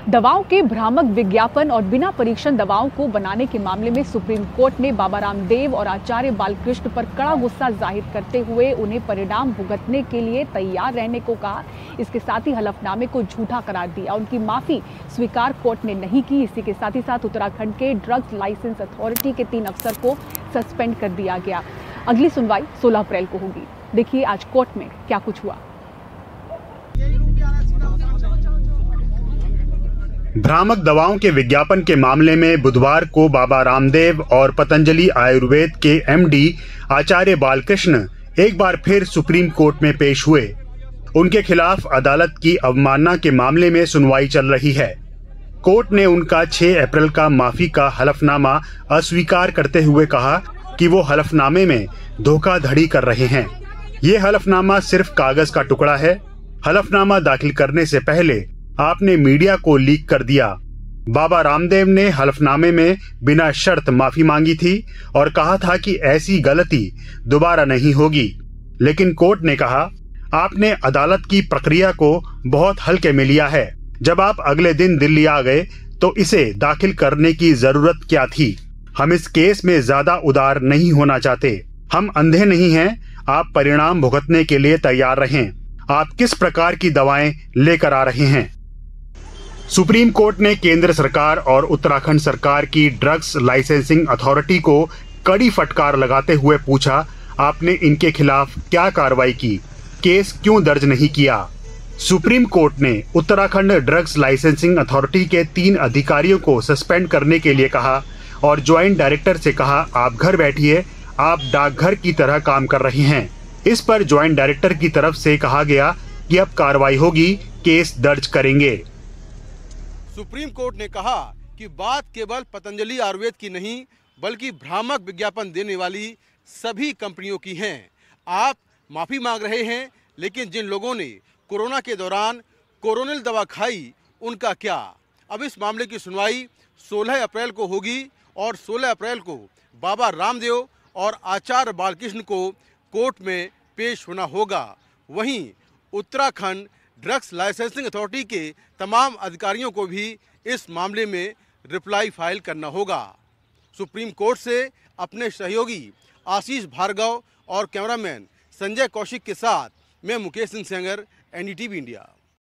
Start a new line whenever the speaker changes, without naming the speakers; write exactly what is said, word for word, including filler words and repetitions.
दवाओं के भ्रामक विज्ञापन और बिना परीक्षण दवाओं को बनाने के मामले में सुप्रीम कोर्ट ने बाबा रामदेव और आचार्य बालकृष्ण पर कड़ा गुस्सा जाहिर करते हुए उन्हें परिणाम भुगतने के लिए तैयार रहने को कहा। इसके साथ ही हलफनामे को झूठा करार दिया। उनकी माफी स्वीकार कोर्ट ने नहीं की। इसी के साथ ही साथ उत्तराखंड के ड्रग्स लाइसेंस अथॉरिटी के तीन अफसर को सस्पेंड कर दिया गया। अगली सुनवाई सोलह अप्रैल को होगी। देखिए आज कोर्ट में क्या कुछ हुआ।
भ्रामक दवाओं के विज्ञापन के मामले में बुधवार को बाबा रामदेव और पतंजलि आयुर्वेद के एमडी आचार्य बालकृष्ण एक बार फिर सुप्रीम कोर्ट में पेश हुए। उनके खिलाफ अदालत की अवमानना के मामले में सुनवाई चल रही है। कोर्ट ने उनका छह अप्रैल का माफी का हलफनामा अस्वीकार करते हुए कहा कि वो हलफनामे में धोखाधड़ी कर रहे हैं। ये हलफनामा सिर्फ कागज का टुकड़ा है। हलफनामा दाखिल करने से पहले आपने मीडिया को लीक कर दिया। बाबा रामदेव ने हलफनामे में बिना शर्त माफी मांगी थी और कहा था कि ऐसी गलती दोबारा नहीं होगी, लेकिन कोर्ट ने कहा आपने अदालत की प्रक्रिया को बहुत हल्के में लिया है। जब आप अगले दिन दिल्ली आ गए तो इसे दाखिल करने की जरूरत क्या थी? हम इस केस में ज्यादा उदार नहीं होना चाहते। हम अंधे नहीं हैं। आप परिणाम भुगतने के लिए तैयार रहें। आप किस प्रकार की दवाएं लेकर आ रहे हैं? सुप्रीम कोर्ट ने केंद्र सरकार और उत्तराखंड सरकार की ड्रग्स लाइसेंसिंग अथॉरिटी को कड़ी फटकार लगाते हुए पूछा, आपने इनके खिलाफ क्या कार्रवाई की? केस क्यों दर्ज नहीं किया? सुप्रीम कोर्ट ने उत्तराखंड ड्रग्स लाइसेंसिंग अथॉरिटी के तीन अधिकारियों को सस्पेंड करने के लिए कहा और ज्वाइंट डायरेक्टर से कहा, आप घर बैठिए, आप डाकघर की तरह काम कर रहे हैं। इस पर ज्वाइंट डायरेक्टर की तरफ से कहा गया कि अब कार्रवाई होगी, केस दर्ज करेंगे।
सुप्रीम कोर्ट ने कहा कि बात केवल पतंजलि आयुर्वेद की नहीं बल्कि भ्रामक विज्ञापन देने वाली सभी कंपनियों की है। आप माफी मांग रहे हैं, लेकिन जिन लोगों ने कोरोना के दौरान कोरोनिल दवा खाई उनका क्या? अब इस मामले की सुनवाई सोलह अप्रैल को होगी और सोलह अप्रैल को बाबा रामदेव और आचार्य बालकृष्ण को कोर्ट में पेश होना होगा। वहीं उत्तराखंड ड्रग्स लाइसेंसिंग अथॉरिटी के तमाम अधिकारियों को भी इस मामले में रिप्लाई फाइल करना होगा। सुप्रीम कोर्ट से अपने सहयोगी आशीष भार्गव और कैमरामैन संजय कौशिक के साथ मैं मुकेश सिंह सेंगर, एनडीटीवी इंडिया।